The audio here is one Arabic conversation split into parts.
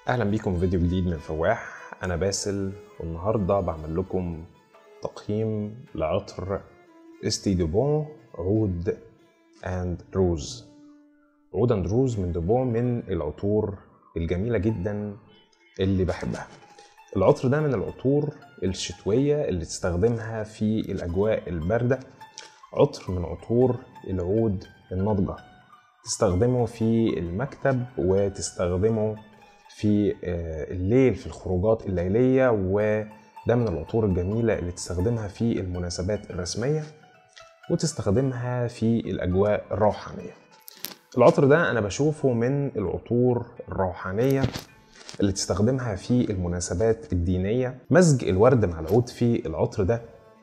اهلا بيكم في فيديو جديد من فواح. انا باسل، والنهارده بعمل لكم تقييم لعطر استي دوبون عود اند روز. عود اند روز من دوبون، من العطور الجميله جدا اللي بحبها. العطر ده من العطور الشتويه اللي تستخدمها في الاجواء البارده، عطر من عطور العود الناضجه، تستخدمه في المكتب وتستخدمه في الليل في الخروجات الليلية، وده من العطور الجميلة اللي تستخدمها في المناسبات الرسمية وتستخدمها في الأجواء الروحانية. العطر ده أنا بشوفه من العطور الروحانية اللي تستخدمها في المناسبات الدينية. مزج الورد مع العود في العطر ده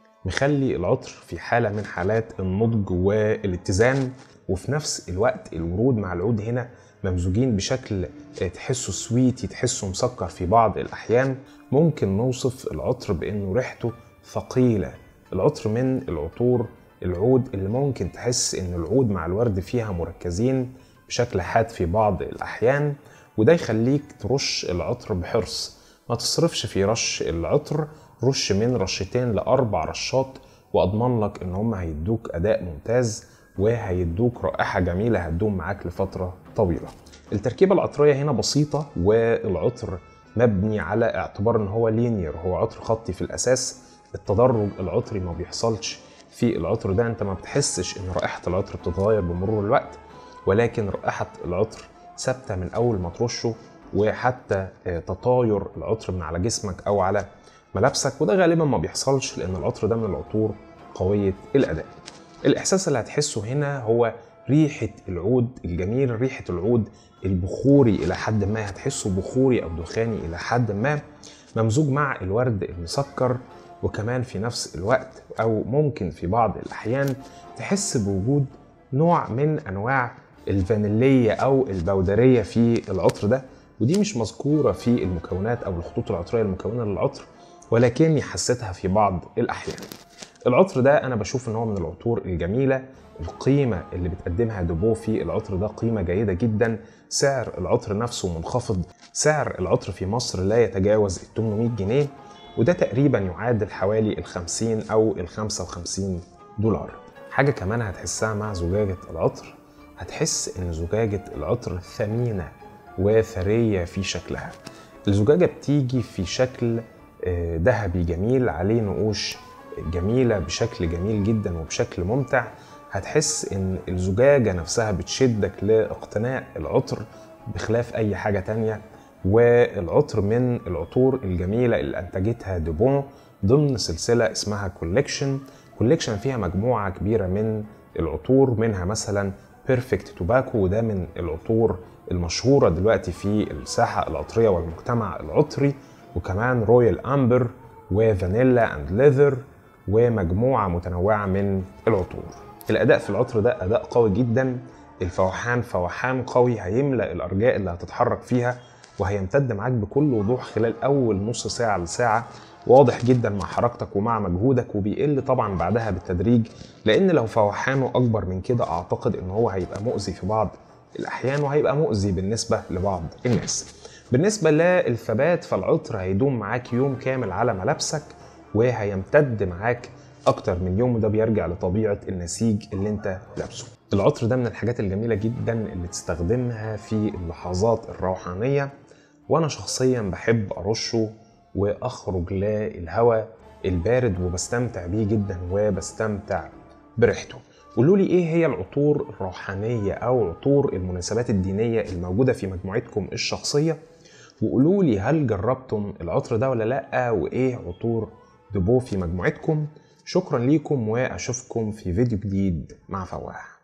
مخلي العطر في حالة من حالات النضج والاتزان، وفي نفس الوقت الورود مع العود هنا ممزوجين بشكل تحسه سويتي، تحسه مسكر في بعض الأحيان. ممكن نوصف العطر بأنه ريحته ثقيلة. العطر من العطور العود اللي ممكن تحس أن العود مع الورد فيها مركزين بشكل حاد في بعض الأحيان، وده يخليك ترش العطر بحرص. ما تصرفش في رش العطر، رش من 2 ل 4 رشات، وأضمن لك أن هم هيدوك أداء ممتاز وهيدوك رائحة جميلة هتدوم معاك لفترة طويلة. التركيبة العطرية هنا بسيطة، والعطر مبني على اعتبار ان هو لينير، هو عطر خطي في الاساس. التدرج العطري ما بيحصلش في العطر ده، انت ما بتحسش ان رائحة العطر بتتغير بمرور الوقت، ولكن رائحة العطر ثابتة من اول ما ترشه، وحتى تطاير العطر من على جسمك او على ملابسك، وده غالبا ما بيحصلش لان العطر ده من العطور قوية الاداء. الإحساس اللي هتحسه هنا هو ريحة العود الجميل، ريحة العود البخوري إلى حد ما، هتحسه بخوري أو دخاني إلى حد ما، ممزوج مع الورد المسكر. وكمان في نفس الوقت أو ممكن في بعض الأحيان تحس بوجود نوع من أنواع الفانيلية أو البودرية في العطر ده، ودي مش مذكورة في المكونات أو الخطوط العطرية المكونة للعطر، ولكني حسيتها في بعض الأحيان. العطر ده انا بشوف ان هو من العطور الجميله. القيمه اللي بتقدمها دوبو في العطر ده قيمه جيده جدا. سعر العطر نفسه منخفض، سعر العطر في مصر لا يتجاوز 800 جنيه، وده تقريبا يعادل حوالي 50 او 55 دولار. حاجه كمان هتحسها مع زجاجه العطر، هتحس ان زجاجه العطر ثمينه وثريه في شكلها. الزجاجه بتيجي في شكل ذهبي جميل عليه نقوش جميلة بشكل جميل جدا وبشكل ممتع. هتحس ان الزجاجة نفسها بتشدك لاقتناء العطر بخلاف اي حاجة تانية. والعطر من العطور الجميلة اللي انتجتها دوبون ضمن سلسلة اسمها كوليكشن فيها مجموعة كبيرة من العطور، منها مثلا بيرفكت توباكو، وده من العطور المشهورة دلوقتي في الساحة العطرية والمجتمع العطري، وكمان رويال امبر وفانيلا اند ليذر، ومجموعة متنوعة من العطور. الأداء في العطر ده أداء قوي جدا. الفوحان فوحان قوي هيملأ الأرجاء اللي هتتحرك فيها، وهيمتد معاك بكل وضوح خلال أول نص ساعة لساعة، واضح جدا مع حركتك ومع مجهودك، وبيقل طبعا بعدها بالتدريج، لأن لو فوحانه أكبر من كده أعتقد إن هو هيبقى مؤذي في بعض الأحيان، وهيبقى مؤذي بالنسبة لبعض الناس. بالنسبة للثبات فالعطر هيدوم معاك يوم كامل على ملابسك، وهيمتد معاك اكتر من يوم، وده بيرجع لطبيعة النسيج اللي انت لابسه. العطر ده من الحاجات الجميلة جدا اللي تستخدمها في اللحظات الروحانية، وانا شخصيا بحب ارشه واخرج للهواء البارد وبستمتع بيه جدا وبستمتع بريحته. قولوا لي ايه هي العطور الروحانية او عطور المناسبات الدينية الموجودة في مجموعتكم الشخصية، وقولوا لي هل جربتم العطر ده ولا لا، وايه عطور دوبو في مجموعتكم. شكرا ليكم، واشوفكم في فيديو جديد مع فواح.